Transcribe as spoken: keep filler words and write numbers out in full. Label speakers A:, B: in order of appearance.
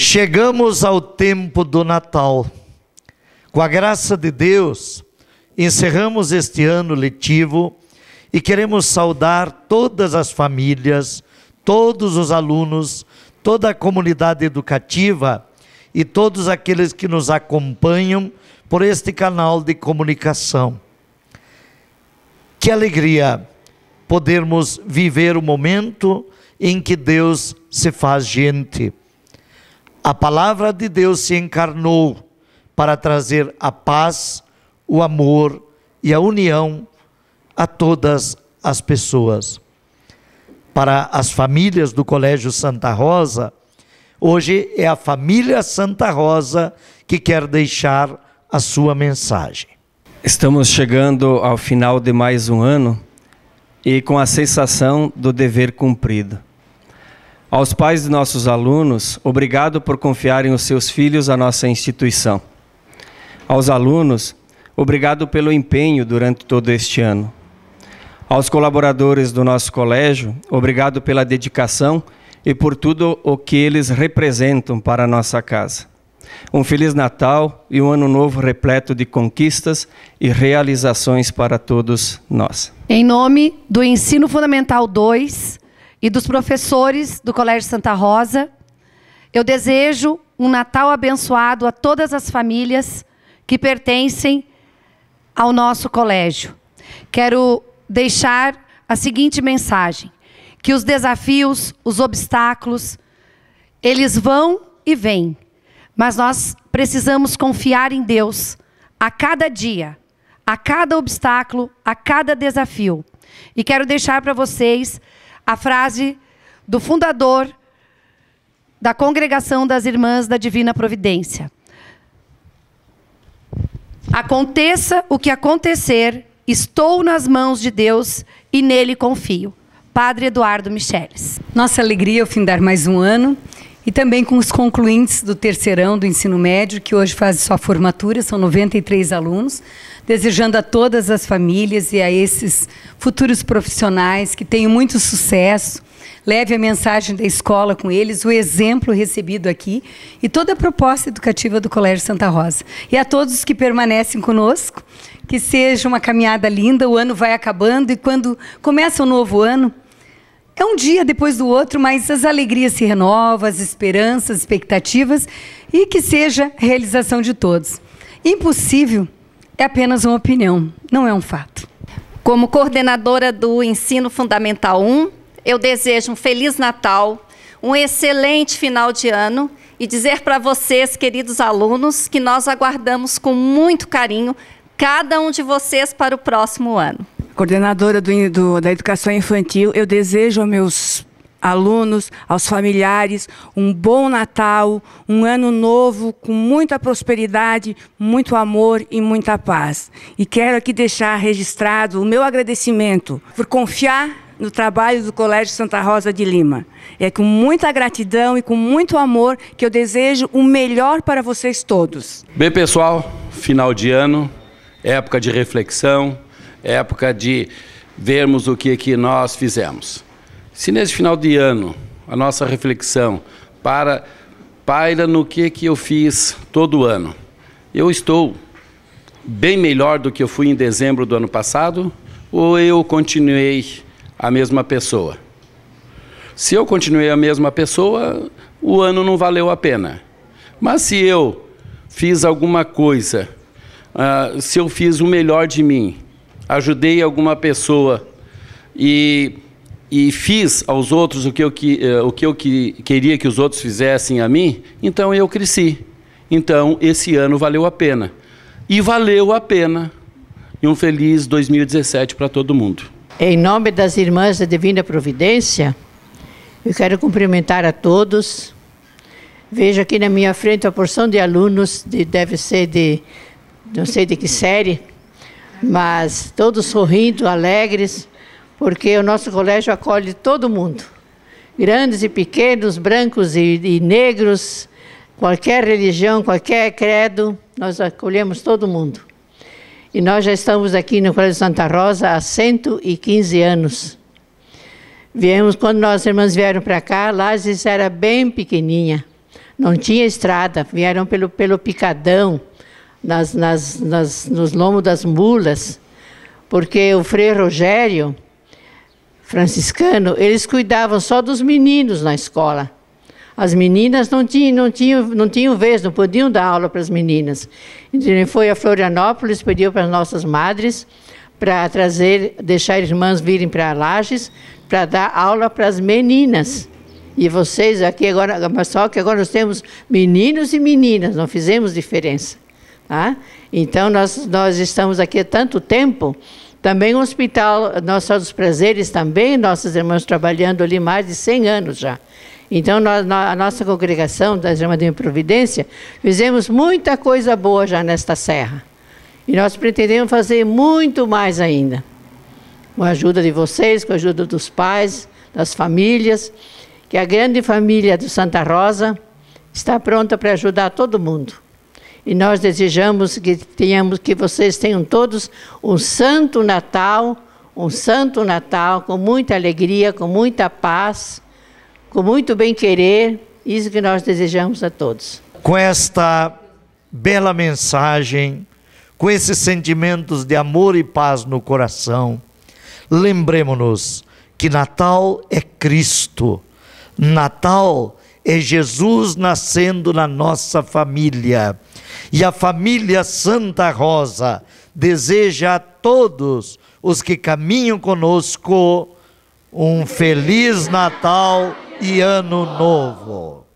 A: Chegamos ao tempo do Natal. Com a graça de Deus, encerramos este ano letivo e queremos saudar todas as famílias, todos os alunos, toda a comunidade educativa e todos aqueles que nos acompanham por este canal de comunicação. Que alegria podermos viver o momento em que Deus se faz gente. A palavra de Deus se encarnou para trazer a paz, o amor e a união a todas as pessoas. Para as famílias do Colégio Santa Rosa, hoje é a família Santa Rosa que quer deixar a sua mensagem.
B: Estamos chegando ao final de mais um ano e com a sensação do dever cumprido. Aos pais de nossos alunos, obrigado por confiarem os seus filhos à nossa instituição. Aos alunos, obrigado pelo empenho durante todo este ano. Aos colaboradores do nosso colégio, obrigado pela dedicação e por tudo o que eles representam para a nossa casa. Um Feliz Natal e um Ano Novo repleto de conquistas e realizações para todos nós.
C: Em nome do Ensino Fundamental dois e dos professores do Colégio Santa Rosa, eu desejo um Natal abençoado a todas as famílias que pertencem ao nosso colégio. Quero deixar a seguinte mensagem: que os desafios, os obstáculos, eles vão e vêm, mas nós precisamos confiar em Deus a cada dia, a cada obstáculo, a cada desafio. E quero deixar para vocês a frase do fundador da Congregação das Irmãs da Divina Providência: aconteça o que acontecer, estou nas mãos de Deus e nele confio. Padre Eduardo Micheles.
D: Nossa alegria ao findar mais um ano e também com os concluintes do terceirão do ensino médio, que hoje fazem sua formatura, são noventa e três alunos, desejando a todas as famílias e a esses futuros profissionais que tenham muito sucesso. Leve a mensagem da escola com eles, o exemplo recebido aqui e toda a proposta educativa do Colégio Santa Rosa. E a todos que permanecem conosco, que seja uma caminhada linda, o ano vai acabando e quando começa o novo ano, é um dia depois do outro, mas as alegrias se renovam, as esperanças, expectativas e que seja a realização de todos. Impossível é apenas uma opinião, não é um fato.
E: Como coordenadora do Ensino Fundamental um, eu desejo um Feliz Natal, um excelente final de ano e dizer para vocês, queridos alunos, que nós aguardamos com muito carinho cada um de vocês para o próximo ano.
F: Coordenadora do, do, da Educação Infantil, eu desejo aos meus alunos, aos familiares, um bom Natal, um ano novo com muita prosperidade, muito amor e muita paz. E quero aqui deixar registrado o meu agradecimento por confiar no trabalho do Colégio Santa Rosa de Lima. É com muita gratidão e com muito amor que eu desejo o melhor para vocês todos.
G: Bem, pessoal, final de ano, época de reflexão, época de vermos o que, que nós fizemos. Se nesse final de ano a nossa reflexão para, paira no que, que eu fiz todo ano, eu estou bem melhor do que eu fui em dezembro do ano passado ou eu continuei a mesma pessoa? Se eu continuei a mesma pessoa, o ano não valeu a pena. Mas se eu fiz alguma coisa, uh, se eu fiz o melhor de mim, ajudei alguma pessoa e, e fiz aos outros o que eu, uh, o que eu que, queria que os outros fizessem a mim, então eu cresci. Então esse ano valeu a pena. E valeu a pena. E um feliz dois mil e dezessete para todo mundo.
H: Em nome das Irmãs da Divina Providência, eu quero cumprimentar a todos. Vejo aqui na minha frente a porção de alunos, de, deve ser de, não sei de que série, mas todos sorrindo, alegres, porque o nosso colégio acolhe todo mundo. Grandes e pequenos, brancos e, e negros, qualquer religião, qualquer credo, nós acolhemos todo mundo. E nós já estamos aqui no Colégio Santa Rosa há cento e quinze anos. Viemos, quando nossas irmãs vieram para cá, Lages era bem pequenininha. Não tinha estrada, vieram pelo, pelo picadão, nas, nas, nas, nos lomos das mulas, porque o Frei Rogério, franciscano, eles cuidavam só dos meninos na escola. As meninas não tinham, não tinham, não tinham vez, não podiam dar aula para as meninas. Então ele foi a Florianópolis, pediu para as nossas madres para trazer, deixar irmãs virem para Lages para dar aula para as meninas. E vocês aqui agora, mas só que agora nós temos meninos e meninas, não fizemos diferença. Tá? Então nós, nós estamos aqui há tanto tempo. Também o Hospital Nossa dos Prazeres, também nossos irmãos trabalhando ali mais de cem anos já. Então, nós, a nossa congregação da Irmã de Providência, fizemos muita coisa boa já nesta serra. E nós pretendemos fazer muito mais ainda. Com a ajuda de vocês, com a ajuda dos pais, das famílias, que a grande família do Santa Rosa está pronta para ajudar todo mundo. E nós desejamos que, tenhamos, que vocês tenham todos um santo Natal, um santo Natal com muita alegria, com muita paz, com muito bem-querer, isso que nós desejamos a todos.
A: Com esta bela mensagem, com esses sentimentos de amor e paz no coração, lembremos-nos que Natal é Cristo, Natal é Jesus nascendo na nossa família. E a família Santa Rosa deseja a todos os que caminham conosco um Feliz Natal e Ano Novo.